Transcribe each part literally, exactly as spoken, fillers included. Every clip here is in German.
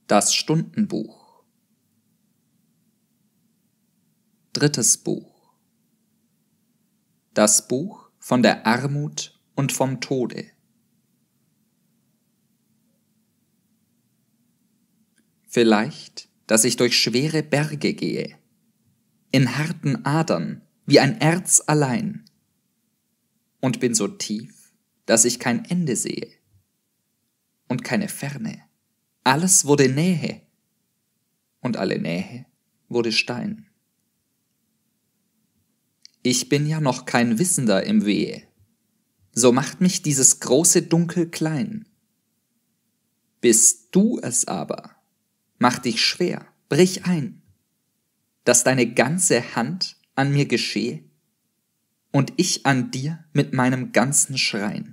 Das Stundenbuch. Drittes Buch. Das Buch von der Armut und vom Tode. Vielleicht, dass ich durch schwere Berge gehe, in harten Adern wie ein Erz allein, und bin so tief, dass ich kein Ende sehe und keine Ferne. Alles wurde Nähe und alle Nähe wurde Stein. Ich bin ja noch kein Wissender im Wehe, so macht mich dieses große Dunkel klein. Bist du es aber, mach dich schwer, brich ein, dass deine ganze Hand an mir geschehe und ich an dir mit meinem ganzen Schrein.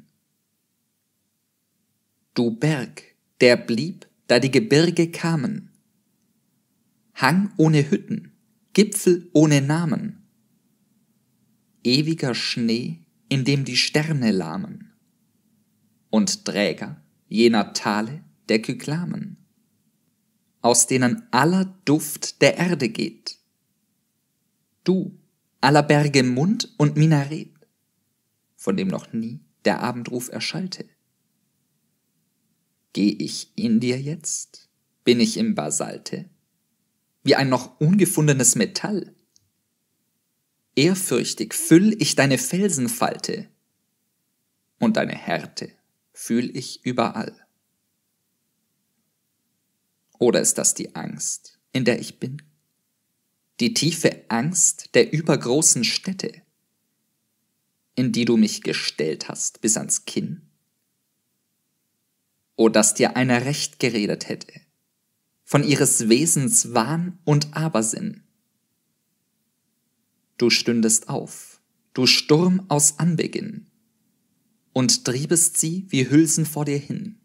Du Berg, der blieb, da die Gebirge kamen, Hang ohne Hütten, Gipfel ohne Namen, ewiger Schnee, in dem die Sterne lahmen, und Träger jener Tale der Kyklamen, aus denen aller Duft der Erde geht. Du, aller Berge Mund und Minaret, von dem noch nie der Abendruf erschallte. Geh ich in dir jetzt? Bin ich im Basalte? Wie ein noch ungefundenes Metall? Ehrfürchtig füll ich deine Felsenfalte, und deine Härte fühl ich überall. Oder ist das die Angst, in der ich bin? Die tiefe Angst der übergroßen Städte, in die du mich gestellt hast bis ans Kinn? O, dass dir einer recht geredet hätte, von ihres Wesens Wahn und Abersinn. Du stündest auf, du Sturm aus Anbeginn, und triebest sie wie Hülsen vor dir hin.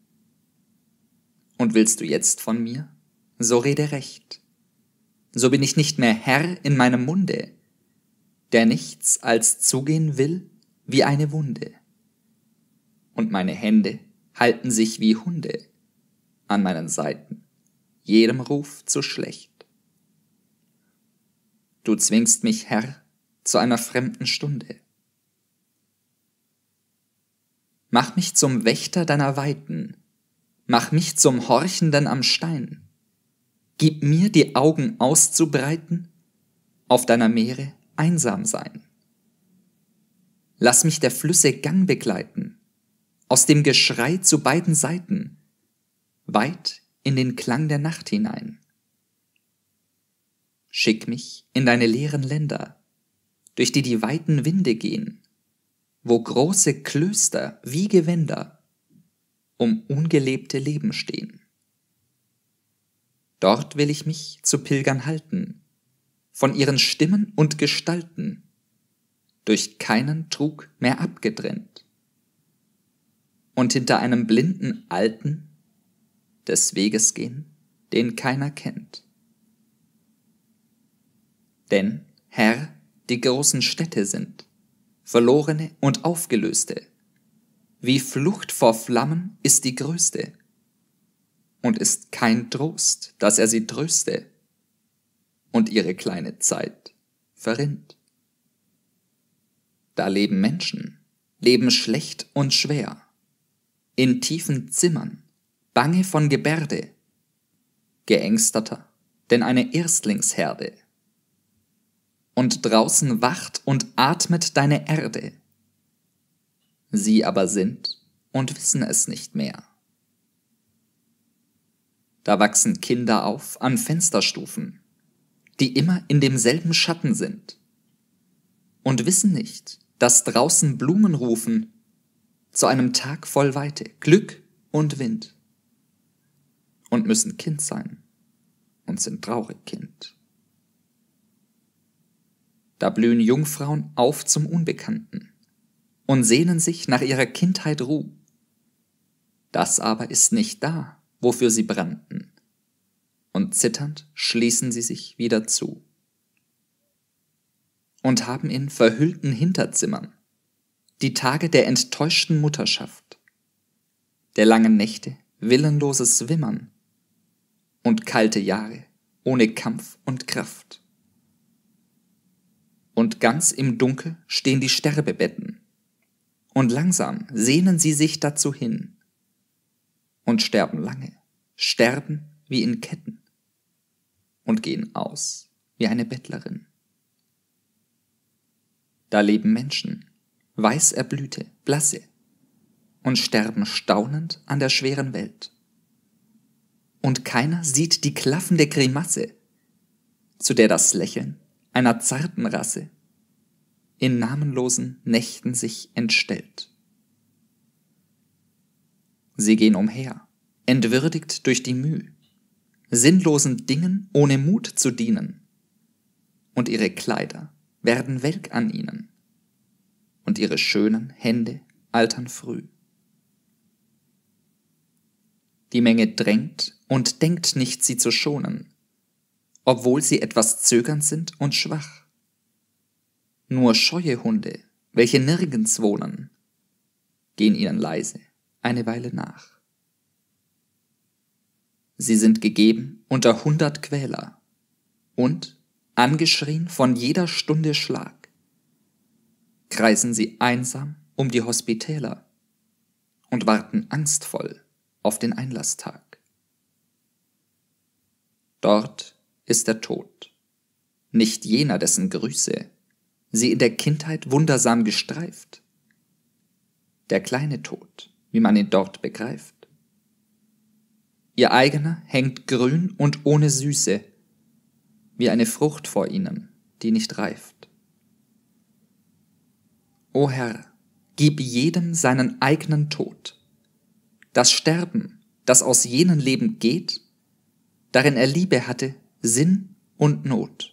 Und willst du jetzt von mir, so rede recht, so bin ich nicht mehr Herr in meinem Munde, der nichts als zugehen will wie eine Wunde. Und meine Hände halten sich wie Hunde an meinen Seiten, jedem Ruf zu schlecht. Du zwingst mich, Herr, zu einer fremden Stunde. Mach mich zum Wächter deiner Weiten, mach mich zum Horchenden am Stein. Gib mir die Augen auszubreiten, auf deiner Meere einsam sein. Lass mich der Flüsse Gang begleiten, aus dem Geschrei zu beiden Seiten, weit in den Klang der Nacht hinein. Schick mich in deine leeren Länder, durch die die weiten Winde gehen, wo große Klöster wie Gewänder um ungelebte Leben stehen. Dort will ich mich zu Pilgern halten, von ihren Stimmen und Gestalten, durch keinen Trug mehr abgetrennt, und hinter einem blinden Alten des Weges gehen, den keiner kennt. Denn, Herr, die großen Städte sind verlorene und aufgelöste, wie Flucht vor Flammen ist die größte, und ist kein Trost, dass er sie tröste, und ihre kleine Zeit verrinnt. Da leben Menschen, leben schlecht und schwer, in tiefen Zimmern, bange von Gebärde, geängsteter denn eine Erstlingsherde. Und draußen wacht und atmet deine Erde. Sie aber sind und wissen es nicht mehr. Da wachsen Kinder auf an Fensterstufen, die immer in demselben Schatten sind, und wissen nicht, dass draußen Blumen rufen zu einem Tag voll Weite, Glück und Wind, und müssen Kind sein und sind traurig Kind. Da blühen Jungfrauen auf zum Unbekannten und sehnen sich nach ihrer Kindheit Ruh. Das aber ist nicht da, wofür sie brannten, und zitternd schließen sie sich wieder zu. Und haben in verhüllten Hinterzimmern die Tage der enttäuschten Mutterschaft, der langen Nächte willenloses Wimmern und kalte Jahre ohne Kampf und Kraft. Und ganz im Dunkel stehen die Sterbebetten, und langsam sehnen sie sich dazu hin und sterben lange, sterben wie in Ketten und gehen aus wie eine Bettlerin. Da leben Menschen, weiß erblühte, blasse, und sterben staunend an der schweren Welt. Und keiner sieht die klaffende Grimasse, zu der das Lächeln einer zarten Rasse in namenlosen Nächten sich entstellt. Sie gehen umher, entwürdigt durch die Müh, sinnlosen Dingen ohne Mut zu dienen, und ihre Kleider werden welk an ihnen, und ihre schönen Hände altern früh. Die Menge drängt und denkt nicht, sie zu schonen, obwohl sie etwas zögernd sind und schwach. Nur scheue Hunde, welche nirgends wohnen, gehen ihnen leise eine Weile nach. Sie sind gegeben unter hundert Quäler und, angeschrien von jeder Stunde Schlag, kreisen sie einsam um die Hospitäler und warten angstvoll auf den Einlasstag. Dort ist der Tod, nicht jener, dessen Grüße sie in der Kindheit wundersam gestreift, der kleine Tod, wie man ihn dort begreift. Ihr eigener hängt grün und ohne Süße, wie eine Frucht vor ihnen, die nicht reift. O Herr, gib jedem seinen eigenen Tod. Das Sterben, das aus jenen Leben geht, darin er Liebe hatte, Sinn und Not.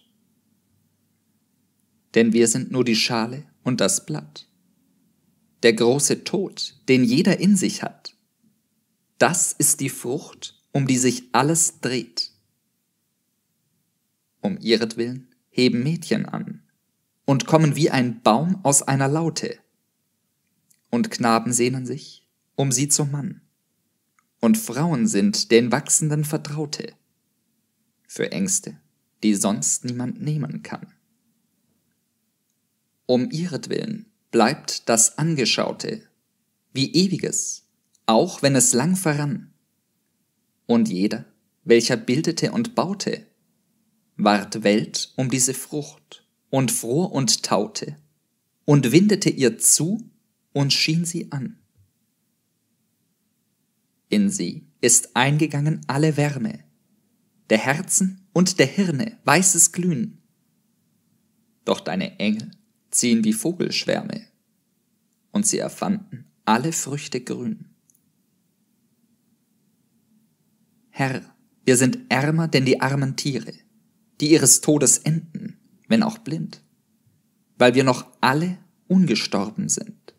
Denn wir sind nur die Schale und das Blatt. Der große Tod, den jeder in sich hat, das ist die Frucht, um die sich alles dreht. Um ihretwillen heben Mädchen an und kommen wie ein Baum aus einer Laute. Und Knaben sehnen sich um sie zum Mann. Und Frauen sind den Wachsenden Vertraute, für Ängste, die sonst niemand nehmen kann. Um ihretwillen bleibt das Angeschaute wie Ewiges, auch wenn es lang verrann. Und jeder, welcher bildete und baute, ward Welt um diese Frucht und fror und taute und windete ihr zu und schien sie an. In sie ist eingegangen alle Wärme, der Herzen und der Hirne weißes Glühen. Doch deine Engel ziehen wie Vogelschwärme, und sie erfanden alle Früchte grün. Herr, wir sind ärmer denn die armen Tiere, die ihres Todes enden, wenn auch blind, weil wir noch alle ungestorben sind.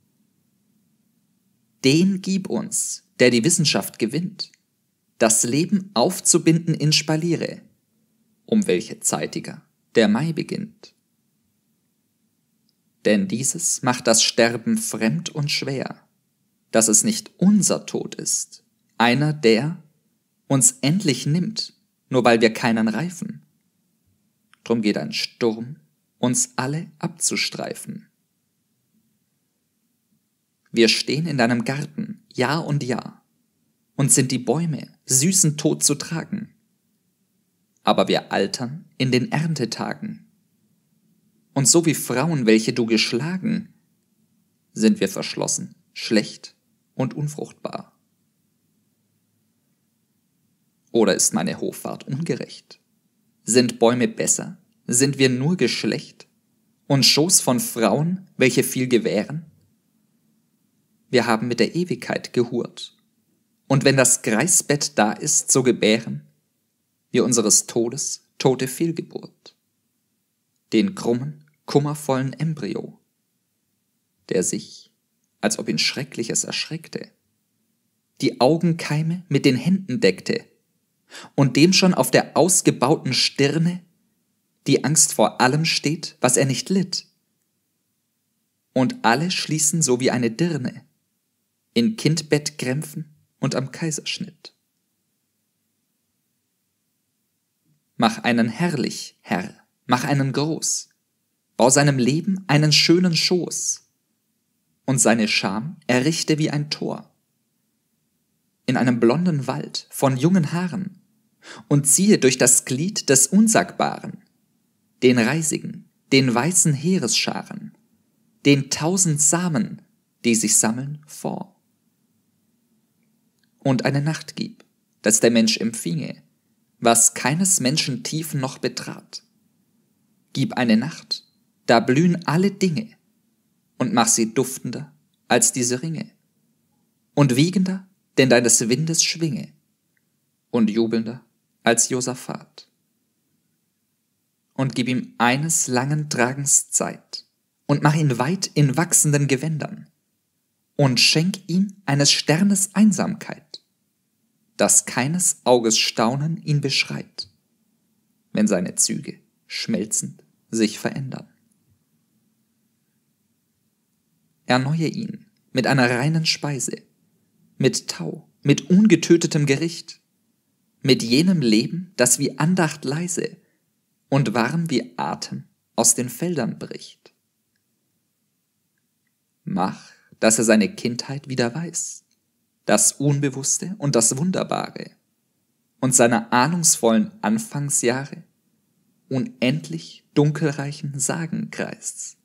Den gib uns, der die Wissenschaft gewinnt, das Leben aufzubinden in Spaliere, um welche zeitiger der Mai beginnt. Denn dieses macht das Sterben fremd und schwer, dass es nicht unser Tod ist, einer, der uns endlich nimmt, nur weil wir keinen reifen. Drum geht ein Sturm, uns alle abzustreifen. Wir stehen in deinem Garten, Jahr und Jahr, und sind die Bäume süßen Tod zu tragen. Aber wir altern in den Erntetagen. Und so wie Frauen, welche du geschlagen, sind wir verschlossen, schlecht und unfruchtbar. Oder ist meine Hoffart ungerecht? Sind Bäume besser? Sind wir nur Geschlecht und Schoß von Frauen, welche viel gewähren? Wir haben mit der Ewigkeit gehurt, und wenn das Greisbett da ist, so gebären wir unseres Todes tote Fehlgeburt, den krummen, kummervollen Embryo, der sich, als ob ihn Schreckliches erschreckte, die Augenkeime mit den Händen deckte und dem schon auf der ausgebauten Stirne die Angst vor allem steht, was er nicht litt. Und alle schließen so wie eine Dirne in Kindbettkrämpfen und am Kaiserschnitt. mach einen herrlich, Herr, mach einen groß, bau seinem Leben einen schönen Schoß, und seine Scham errichte wie ein Tor, in einem blonden Wald von jungen Haaren, und ziehe durch das Glied des Unsagbaren, den Reisigen, den weißen Heeresscharen, den tausend Samen, die sich sammeln, vor. Und eine Nacht gib, dass der Mensch empfinge, was keines Menschen Tiefen noch betrat. Gib eine Nacht, da blühen alle Dinge, und mach sie duftender als diese Ringe, und wiegender denn deines Windes Schwinge, und jubelnder als Josaphat. Und gib ihm eines langen Tragens Zeit, und mach ihn weit in wachsenden Gewändern, und schenk ihm eines Sternes Einsamkeit, dass keines Auges Staunen ihn beschreit, wenn seine Züge schmelzend sich verändern. Erneue ihn mit einer reinen Speise, mit Tau, mit ungetötetem Gericht, mit jenem Leben, das wie Andacht leise und warm wie Atem aus den Feldern bricht. Mach, dass er seine Kindheit wieder weiß, das Unbewusste und das Wunderbare, und seiner ahnungsvollen Anfangsjahre unendlich dunkelreichen Sagenkreis.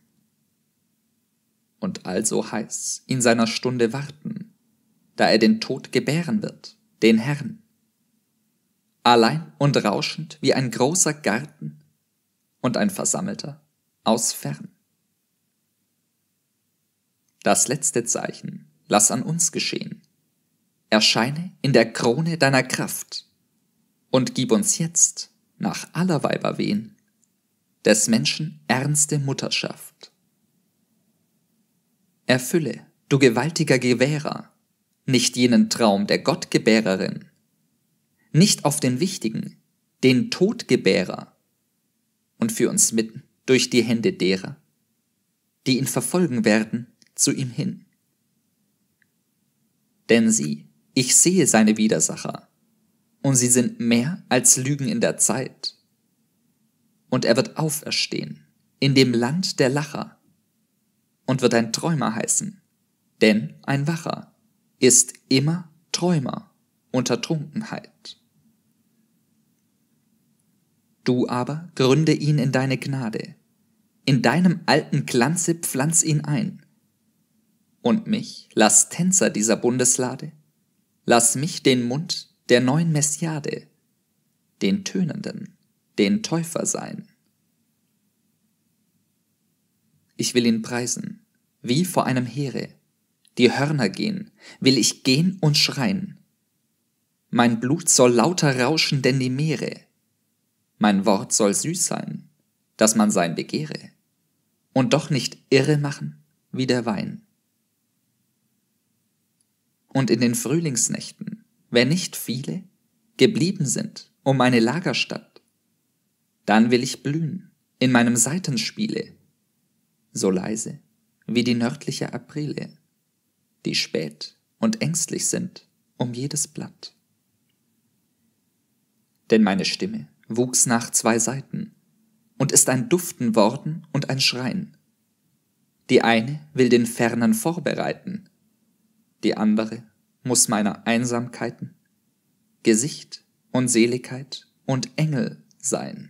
Und also heiß in seiner Stunde warten, da er den Tod gebären wird, den Herrn, allein und rauschend wie ein großer Garten und ein Versammelter aus fern. Das letzte Zeichen lass an uns geschehen. Erscheine in der Krone deiner Kraft und gib uns jetzt, nach aller Weiber Wehen, des Menschen ernste Mutterschaft. Erfülle, du gewaltiger Gewährer, nicht jenen Traum der Gottgebärerin, nicht auf den wichtigen, den Todgebärer, und führ uns mitten durch die Hände derer, die ihn verfolgen werden, zu ihm hin. Denn sieh, ich sehe seine Widersacher, und sie sind mehr als Lügen in der Zeit. Und er wird auferstehen in dem Land der Lacher und wird ein Träumer heißen, denn ein Wacher ist immer Träumer unter Trunkenheit. Du aber gründe ihn in deine Gnade, in deinem alten Glanze pflanz ihn ein, und mich lass Tänzer dieser Bundeslade, lass mich den Mund der neuen Messiade, den Tönenden, den Täufer sein. Ich will ihn preisen, wie vor einem Heere, die Hörner gehen, will ich gehen und schreien. Mein Blut soll lauter rauschen denn die Meere, mein Wort soll süß sein, dass man sein begehre, und doch nicht irre machen wie der Wein. Und in den Frühlingsnächten, wenn nicht viele geblieben sind um meine Lagerstatt, dann will ich blühen in meinem Saitenspiele, so leise wie die nördliche Aprile, die spät und ängstlich sind um jedes Blatt. Denn meine Stimme wuchs nach zwei Seiten und ist ein Duften worden und ein Schreien. Die eine will den Fernen vorbereiten, die andere muss meiner Einsamkeiten Gesicht und Seligkeit und Engel sein.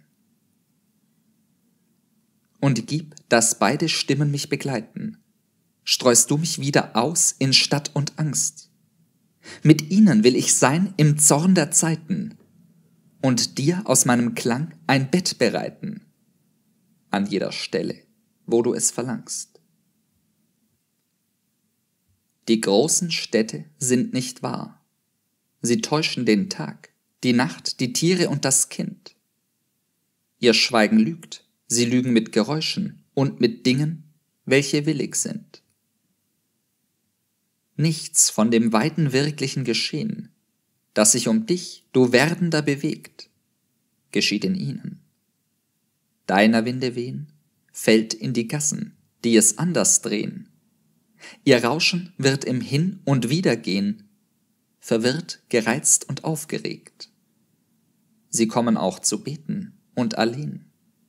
Und gib, dass beide Stimmen mich begleiten, streust du mich wieder aus in Stadt und Angst. Mit ihnen will ich sein im Zorn der Zeiten und dir aus meinem Klang ein Bett bereiten, an jeder Stelle, wo du es verlangst. Die großen Städte sind nicht wahr. Sie täuschen den Tag, die Nacht, die Tiere und das Kind. Ihr Schweigen lügt, sie lügen mit Geräuschen und mit Dingen, welche willig sind. Nichts von dem weiten wirklichen Geschehen, das sich um dich, du Werdender, bewegt, geschieht in ihnen. Deiner Winde wehen, fällt in die Gassen, die es anders drehen. Ihr Rauschen wird im Hin- und Wiedergehen, verwirrt, gereizt und aufgeregt. sie kommen auch zu beten und allein.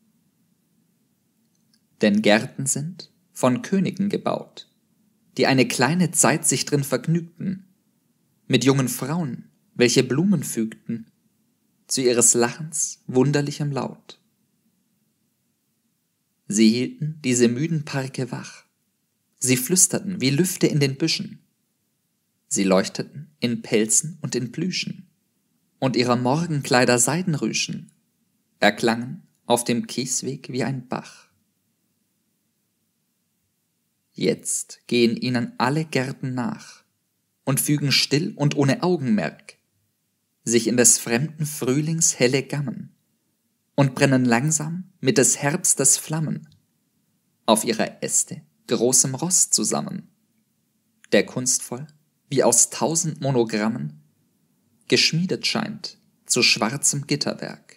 Denn Gärten sind von Königen gebaut, die eine kleine Zeit sich drin vergnügten, mit jungen Frauen, welche Blumen fügten, zu ihres Lachens wunderlichem Laut. Sie hielten diese müden Parke wach, sie flüsterten wie Lüfte in den Büschen, sie leuchteten in Pelzen und in Plüschen, und ihrer Morgenkleider Seidenrüschen erklangen auf dem Kiesweg wie ein Bach. Jetzt gehen ihnen alle Gärten nach und fügen still und ohne Augenmerk sich in des fremden Frühlings helle Gammen und brennen langsam mit des Herbstes Flammen auf ihrer Äste großem Rost zusammen, der kunstvoll wie aus tausend Monogrammen geschmiedet scheint zu schwarzem Gitterwerk.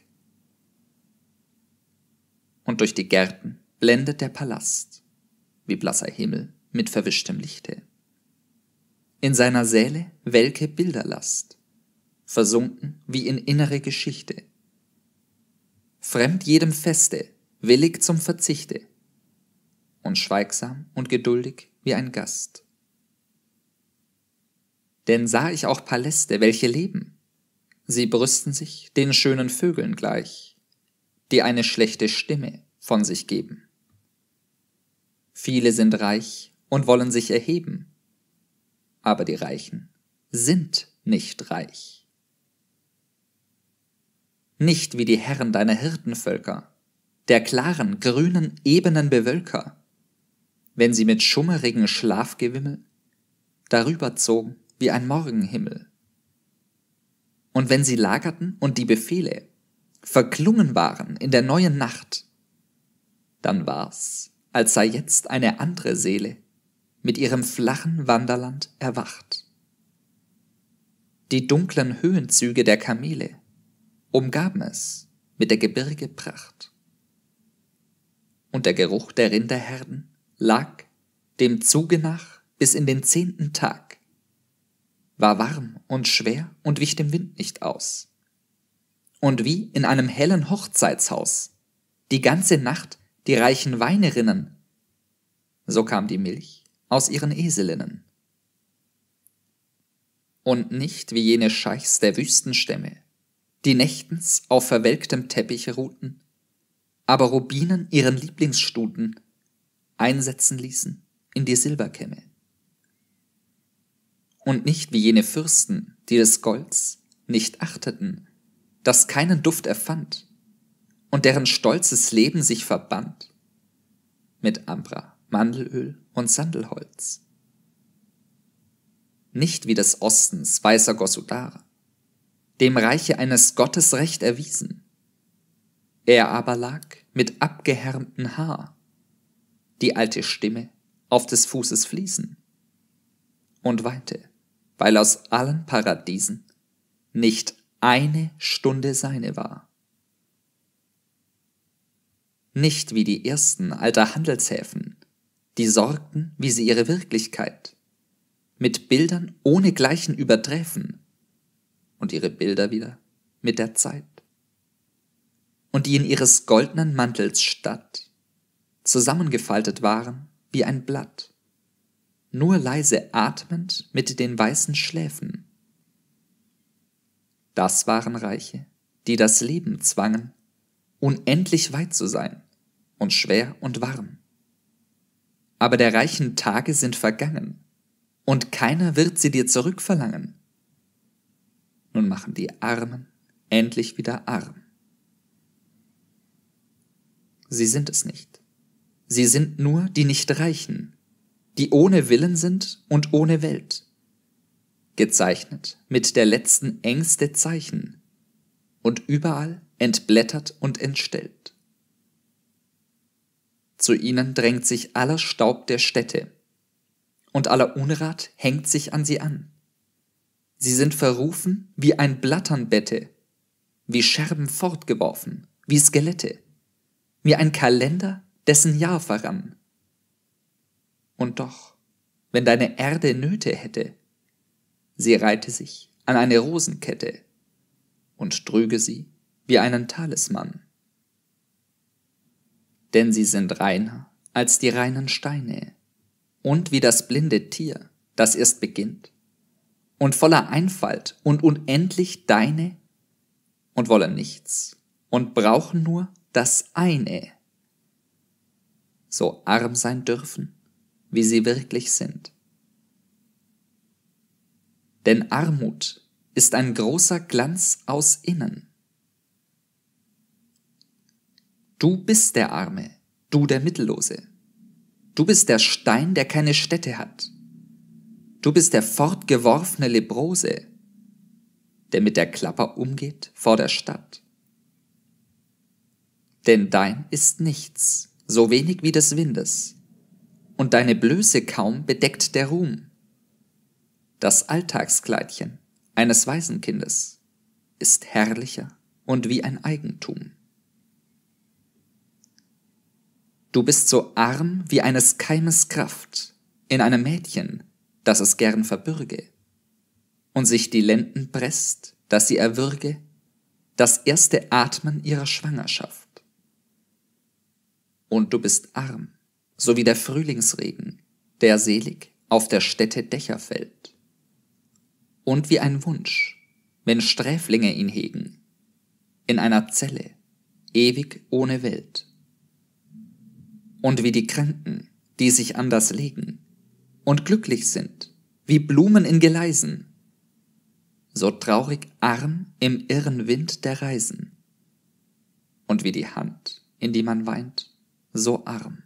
Und durch die Gärten blendet der Palast, wie blasser Himmel mit verwischtem Lichte. In seiner Säle welke Bilderlast, versunken wie in innere Geschichte. Fremd jedem Feste, willig zum Verzichte und schweigsam und geduldig wie ein Gast. Denn sah ich auch Paläste, welche leben, sie brüsten sich den schönen Vögeln gleich, die eine schlechte Stimme von sich geben. Viele sind reich und wollen sich erheben, aber die Reichen sind nicht reich. Nicht wie die Herren deiner Hirtenvölker, der klaren, grünen, ebenen Bewölker, wenn sie mit schummerigen Schlafgewimmel darüber zogen wie ein Morgenhimmel. Und wenn sie lagerten und die Befehle verklungen waren in der neuen Nacht, dann war's, als sei jetzt eine andere Seele mit ihrem flachen Wanderland erwacht. Die dunklen Höhenzüge der Kamele umgaben es mit der Gebirge Pracht. Und der Geruch der Rinderherden lag dem Zuge nach bis in den zehnten Tag, war warm und schwer und wich dem Wind nicht aus. Und wie in einem hellen Hochzeitshaus die ganze Nacht die reichen Weine rinnen, so kam die Milch aus ihren Eselinnen. Und nicht wie jene Scheichs der Wüstenstämme, die nächtens auf verwelktem Teppich ruhten, aber Rubinen ihren Lieblingsstuten einsetzen ließen in die Silberkämme. Und nicht wie jene Fürsten, die des Golds nicht achteten, das keinen Duft erfand und deren stolzes Leben sich verband mit Ambra, Mandelöl und Sandelholz. Nicht wie des Ostens weißer Gossudar, dem Reiche eines Gottes Recht erwiesen. Er aber lag mit abgehärmten Haar, die alte Stimme auf des Fußes Fliesen, und weinte, weil aus allen Paradiesen nicht eine Stunde seine war. Nicht wie die ersten alter Handelshäfen, die sorgten, wie sie ihre Wirklichkeit mit Bildern ohne Gleichen überträfen und ihre Bilder wieder mit der Zeit. Und die in ihres goldenen Mantels Stadt zusammengefaltet waren wie ein Blatt, nur leise atmend mit den weißen Schläfen. Das waren Reiche, die das Leben zwangen, unendlich weit zu sein und schwer und warm. Aber der reichen Tage sind vergangen, und keiner wird sie dir zurückverlangen. Nun machen die Armen endlich wieder arm. Sie sind es nicht. Sie sind nur die Nicht-Reichen, die ohne Willen sind und ohne Welt, gezeichnet mit der letzten Ängste Zeichen und überall entblättert und entstellt. Zu ihnen drängt sich aller Staub der Städte, und aller Unrat hängt sich an sie an. Sie sind verrufen wie ein Blatternbette, wie Scherben fortgeworfen, wie Skelette, wie ein Kalender, dessen Jahr verrann. Und doch, wenn deine Erde Nöte hätte, sie reihte sich an eine Rosenkette und trüge sie wie einen Talisman. Denn sie sind reiner als die reinen Steine und wie das blinde Tier, das erst beginnt und voller Einfalt und unendlich deine und wollen nichts und brauchen nur das eine, so arm sein dürfen, wie sie wirklich sind. Denn Armut ist ein großer Glanz aus innen. Du bist der Arme, du der Mittellose. Du bist der Stein, der keine Stätte hat. Du bist der fortgeworfene Leprose, der mit der Klapper umgeht vor der Stadt. Denn dein ist nichts, so wenig wie des Windes, und deine Blöße kaum bedeckt der Ruhm. Das Alltagskleidchen eines Waisenkindes ist herrlicher und wie ein Eigentum. Du bist so arm wie eines Keimes Kraft in einem Mädchen, das es gern verbürge und sich die Lenden presst, dass sie erwürge das erste Atmen ihrer Schwangerschaft. Und du bist arm, so wie der Frühlingsregen, der selig auf der Städte Dächer fällt. Und wie ein Wunsch, wenn Sträflinge ihn hegen, in einer Zelle, ewig ohne Welt. Und wie die Kranken, die sich anders legen und glücklich sind, wie Blumen in Geleisen, so traurig arm im irren Wind der Reisen. Und wie die Hand, in die man weint, so arm.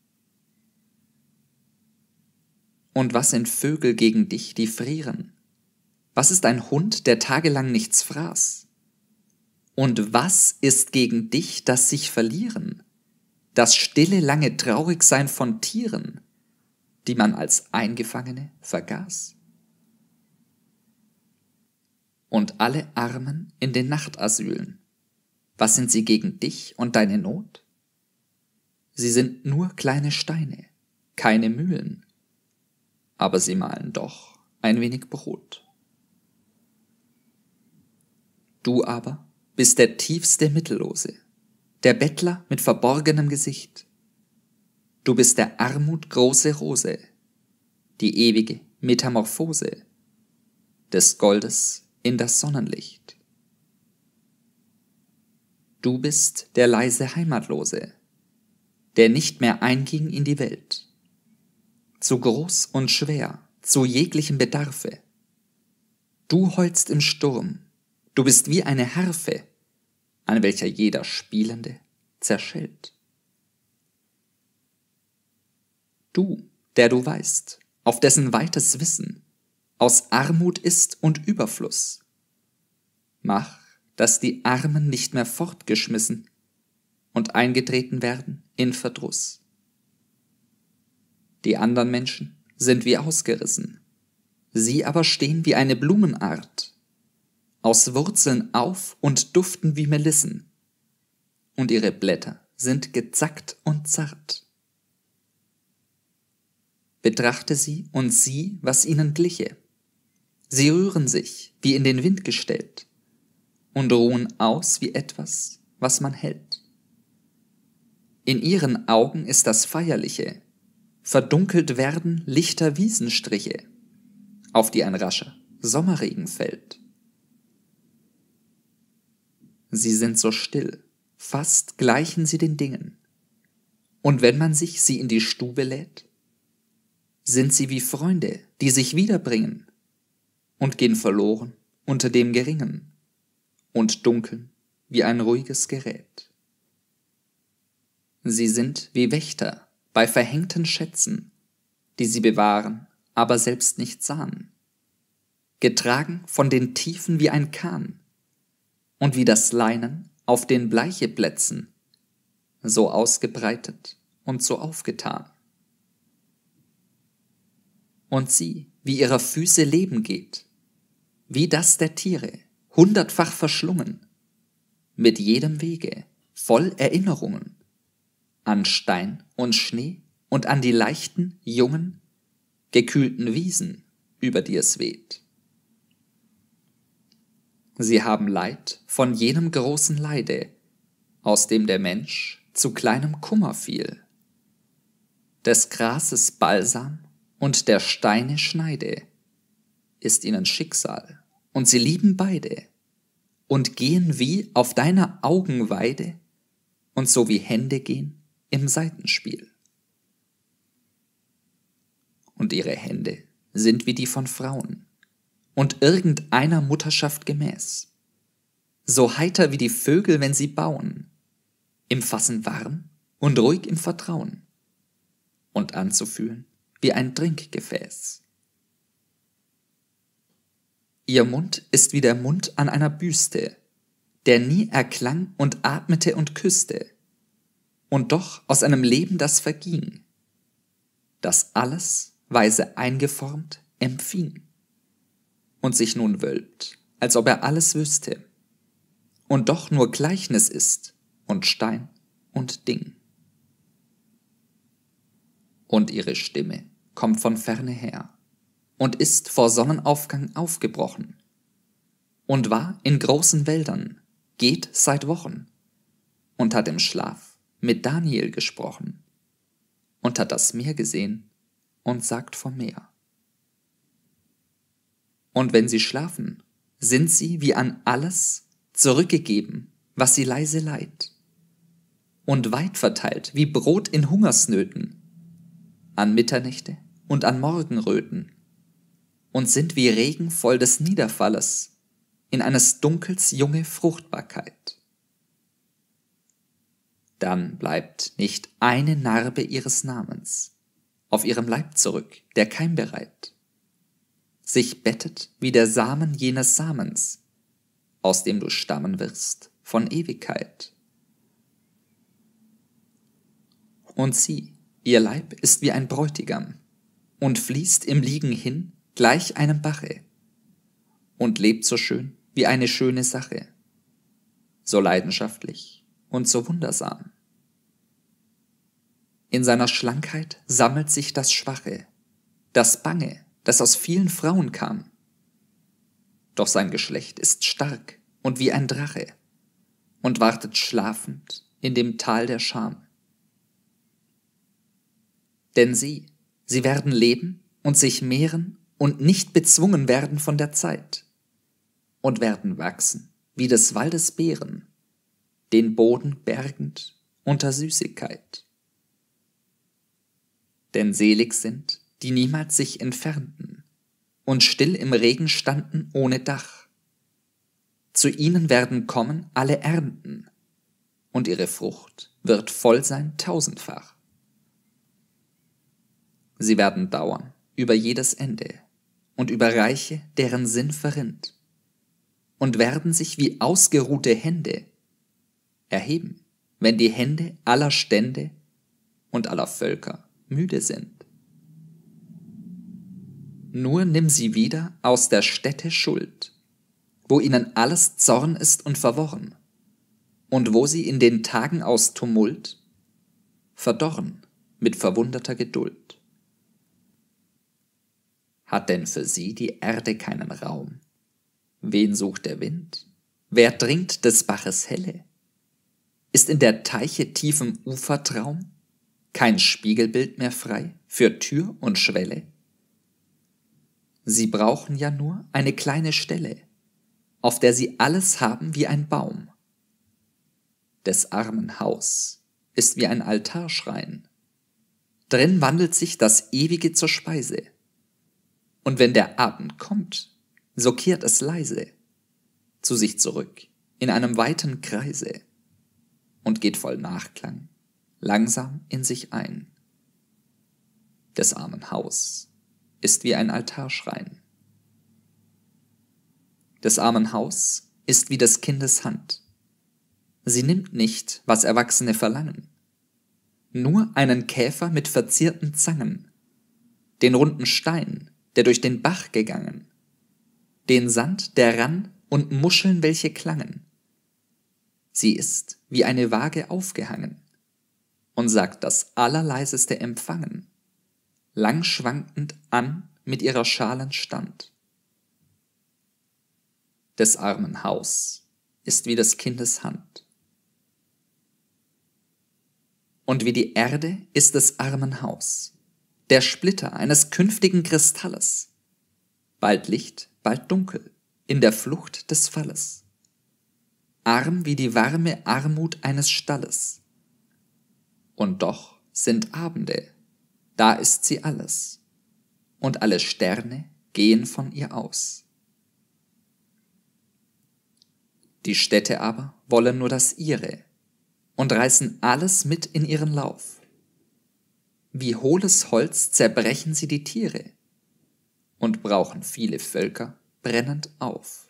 Und was sind Vögel gegen dich, die frieren? Was ist ein Hund, der tagelang nichts fraß? Und was ist gegen dich, das sich verlieren? Das stille, lange Traurigsein von Tieren, die man als Eingefangene vergaß? Und alle Armen in den Nachtasylen, was sind sie gegen dich und deine Not? Sie sind nur kleine Steine, keine Mühlen, aber sie mahlen doch ein wenig Brot. Du aber bist der tiefste Mittellose, der Bettler mit verborgenem Gesicht. Du bist der Armut große Rose, die ewige Metamorphose des Goldes in das Sonnenlicht. Du bist der leise Heimatlose, der nicht mehr einging in die Welt, zu groß und schwer, zu jeglichem Bedarfe. Du heulst im Sturm, du bist wie eine Harfe, an welcher jeder Spielende zerschellt. Du, der du weißt, auf dessen weites Wissen aus Armut ist und Überfluss, mach, dass die Armen nicht mehr fortgeschmissen und eingetreten werden in Verdruss. Die anderen Menschen sind wie ausgerissen, sie aber stehen wie eine Blumenart, aus Wurzeln auf und duften wie Melissen, und ihre Blätter sind gezackt und zart. Betrachte sie und sieh, was ihnen gliche. Sie rühren sich, wie in den Wind gestellt, und ruhen aus wie etwas, was man hält. In ihren Augen ist das Feierliche, verdunkelt werden lichter Wiesenstriche, auf die ein rascher Sommerregen fällt. Sie sind so still, fast gleichen sie den Dingen, und wenn man sich sie in die Stube lädt, sind sie wie Freunde, die sich wiederbringen und gehen verloren unter dem Geringen und dunkeln wie ein ruhiges Gerät. Sie sind wie Wächter bei verhängten Schätzen, die sie bewahren, aber selbst nicht sahen, getragen von den Tiefen wie ein Kahn und wie das Leinen auf den Bleicheplätzen, so ausgebreitet und so aufgetan. Und sieh, wie ihrer Füße Leben geht, wie das der Tiere, hundertfach verschlungen, mit jedem Wege, voll Erinnerungen, an Stein und Schnee und an die leichten, jungen, gekühlten Wiesen, über die es weht. Sie haben Leid von jenem großen Leide, aus dem der Mensch zu kleinem Kummer fiel. Des Grases Balsam und der Steine Schneide ist ihnen Schicksal, und sie lieben beide und gehen wie auf deiner Augenweide und so wie Hände gehen im Saitenspiel. Und ihre Hände sind wie die von Frauen und irgendeiner Mutterschaft gemäß, so heiter wie die Vögel, wenn sie bauen, im Fassen warm und ruhig im Vertrauen und anzufühlen wie ein Trinkgefäß. Ihr Mund ist wie der Mund an einer Büste, der nie erklang und atmete und küsste, und doch aus einem Leben, das verging, das alles, weise eingeformt, empfing und sich nun wölbt, als ob er alles wüsste, und doch nur Gleichnis ist und Stein und Ding. Und ihre Stimme kommt von ferne her und ist vor Sonnenaufgang aufgebrochen und war in großen Wäldern, geht seit Wochen und hat im Schlaf mit Daniel gesprochen und hat das Meer gesehen und sagt vom Meer. Und wenn sie schlafen, sind sie wie an alles zurückgegeben, was sie leise leiht, und weit verteilt wie Brot in Hungersnöten, an Mitternächte und an Morgenröten, und sind wie Regen voll des Niederfalles in eines Dunkels junge Fruchtbarkeit. Dann bleibt nicht eine Narbe ihres Namens auf ihrem Leib zurück, der keimbereit sich bettet wie der Samen jenes Samens, aus dem du stammen wirst von Ewigkeit. Und sieh, ihr Leib ist wie ein Bräutigam und fließt im Liegen hin gleich einem Bache und lebt so schön wie eine schöne Sache, so leidenschaftlich und so wundersam. In seiner Schlankheit sammelt sich das Schwache, das Bange, das aus vielen Frauen kam. Doch sein Geschlecht ist stark und wie ein Drache und wartet schlafend in dem Tal der Scham. Denn sie, sie werden leben und sich mehren und nicht bezwungen werden von der Zeit und werden wachsen wie des Waldes Beeren, den Boden bergend unter Süßigkeit. Denn selig sind, die niemals sich entfernten und still im Regen standen ohne Dach. Zu ihnen werden kommen alle Ernten, und ihre Frucht wird voll sein tausendfach. Sie werden dauern über jedes Ende und über Reiche, deren Sinn verrinnt, und werden sich wie ausgeruhte Hände erheben, wenn die Hände aller Stände und aller Völker müde sind. Nur nimm sie wieder aus der Stätte Schuld, wo ihnen alles Zorn ist und verworren, und wo sie in den Tagen aus Tumult verdorren mit verwunderter Geduld. Hat denn für sie die Erde keinen Raum? Wen sucht der Wind? Wer dringt des Baches Helle? Ist in der Teiche tiefem Ufertraum kein Spiegelbild mehr frei für Tür und Schwelle? Sie brauchen ja nur eine kleine Stelle, auf der sie alles haben wie ein Baum. Des armen Haus ist wie ein Altarschrein. Drin wandelt sich das Ewige zur Speise. Und wenn der Abend kommt, so kehrt es leise zu sich zurück in einem weiten Kreise und geht voll Nachklang langsam in sich ein. Des armen Haus ist wie ein Altarschrein. Des armen Haus ist wie des Kindes Hand. Sie nimmt nicht, was Erwachsene verlangen, nur einen Käfer mit verzierten Zangen, den runden Stein, der durch den Bach gegangen, den Sand, der rann, und Muscheln, welche klangen. Sie ist wie eine Waage aufgehangen und sagt das allerleiseste Empfangen, lang schwankend an mit ihrer schalen Stand. des armen Haus ist wie des Kindes Hand. Und wie die Erde ist des armen Haus, der Splitter eines künftigen Kristalles, bald Licht, bald Dunkel, in der Flucht des Falles. Arm wie die warme Armut eines Stalles. Und doch sind Abende, da ist sie alles, und alle Sterne gehen von ihr aus. Die Städte aber wollen nur das ihre und reißen alles mit in ihren Lauf. Wie hohles Holz zerbrechen sie die Tiere und brauchen viele Völker brennend auf.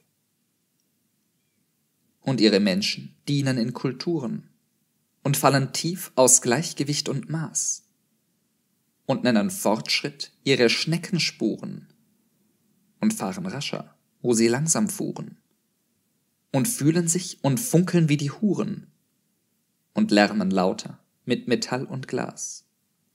Und ihre Menschen dienen in Kulturen und fallen tief aus Gleichgewicht und Maß und nennen Fortschritt ihre Schneckenspuren und fahren rascher, wo sie langsam fuhren und fühlen sich und funkeln wie die Huren und lärmen lauter mit Metall und Glas.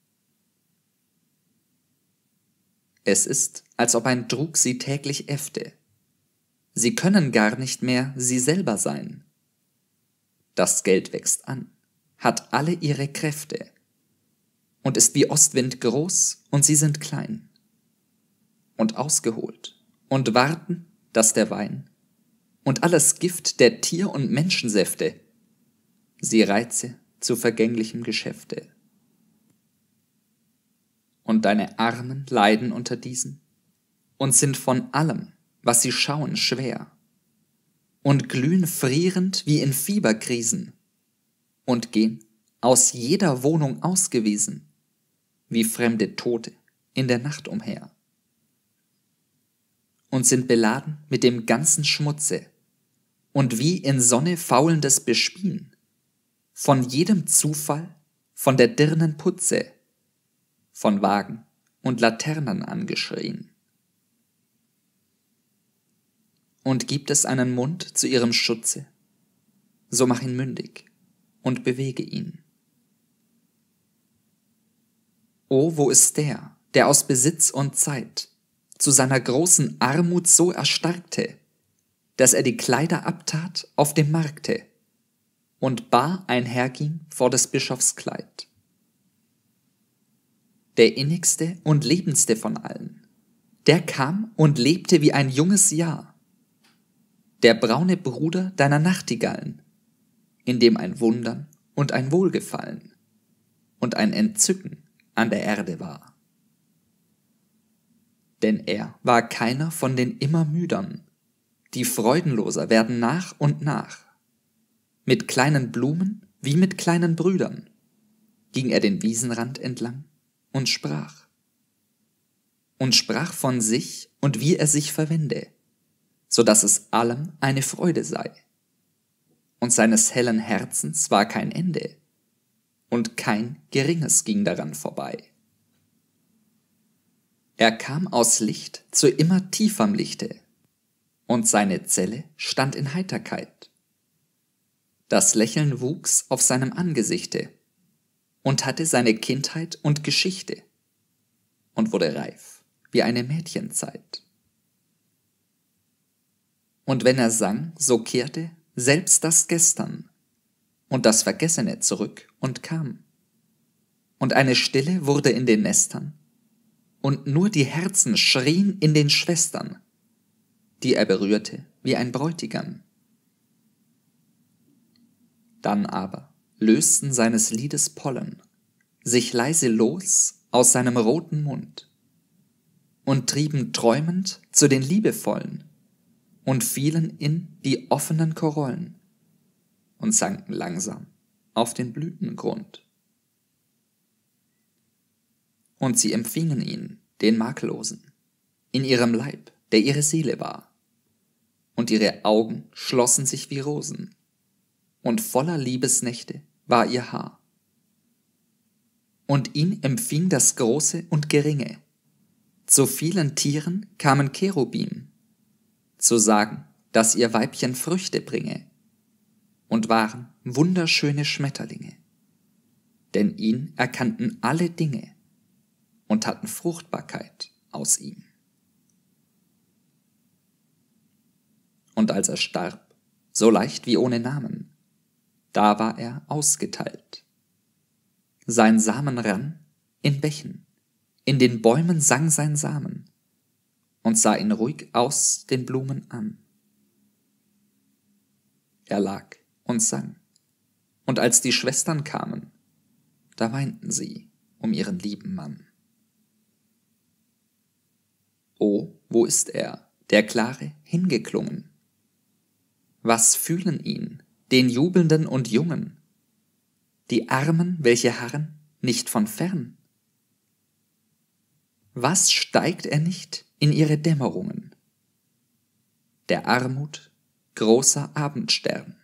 Es ist, als ob ein Trug sie täglich äffte. Sie können gar nicht mehr sie selber sein. Das Geld wächst an, hat alle ihre Kräfte und ist wie Ostwind groß und sie sind klein und ausgeholt und warten, dass der Wein und alles Gift der Tier- und Menschensäfte sie reize zu vergänglichem Geschäfte. Und deine Armen leiden unter diesen und sind von allem, was sie schauen, schwer und glühen frierend wie in Fieberkrisen und gehen aus jeder Wohnung ausgewiesen, wie fremde Tote in der Nacht umher und sind beladen mit dem ganzen Schmutze und wie in Sonne faulendes Bespien, von jedem Zufall, von der Dirnen Putze, von Wagen und Laternen angeschrien. Und gibt es einen Mund zu ihrem Schutze, so mach ihn mündig und bewege ihn. O, wo ist der, der aus Besitz und Zeit zu seiner großen Armut so erstarkte, dass er die Kleider abtat auf dem Markte und bar einherging vor des Bischofs Kleid. Der innigste und lebendste von allen, der kam und lebte wie ein junges Jahr, der braune Bruder deiner Nachtigallen, in dem ein Wundern und ein Wohlgefallen und ein Entzücken an der Erde war. Denn er war keiner von den Immermüdern, die freudenloser werden nach und nach. Mit kleinen Blumen wie mit kleinen Brüdern ging er den Wiesenrand entlang und sprach. Und sprach von sich und wie er sich verwende, so dass es allem eine Freude sei. Und seines hellen Herzens war kein Ende, und kein Geringes ging daran vorbei. Er kam aus Licht zu immer tieferm Lichte, und seine Zelle stand in Heiterkeit. Das Lächeln wuchs auf seinem Angesichte und hatte seine Kindheit und Geschichte und wurde reif wie eine Mädchenzeit. Und wenn er sang, so kehrte selbst das Gestern und das Vergessene zurück und kam. Und eine Stille wurde in den Nestern, und nur die Herzen schrien in den Schwestern, die er berührte wie ein Bräutigam. Dann aber lösten seines Liedes Pollen sich leise los aus seinem roten Mund und trieben träumend zu den Liebevollen und fielen in die offenen Korollen und sanken langsam auf den Blütengrund. Und sie empfingen ihn, den Makellosen, in ihrem Leib, der ihre Seele war, und ihre Augen schlossen sich wie Rosen, und voller Liebesnächte war ihr Haar. Und ihn empfing das Große und Geringe, zu vielen Tieren kamen Cherubim, zu sagen, dass ihr Weibchen Früchte bringe, und waren wunderschöne Schmetterlinge, denn ihn erkannten alle Dinge und hatten Fruchtbarkeit aus ihm. und als er starb, so leicht wie ohne Namen, da war er ausgeteilt. Sein Samen rann in Bächen, in den Bäumen sang sein Samen und sah ihn ruhig aus den Blumen an. Er lag und sang, und als die Schwestern kamen, da weinten sie um ihren lieben Mann. O, wo ist er, der Klare, hingeklungen? Was fühlen ihn, den Jubelnden und Jungen? Die Armen, welche harren, nicht von fern? Was steigt er nicht in ihre Dämmerungen? Der Armut großer Abendstern.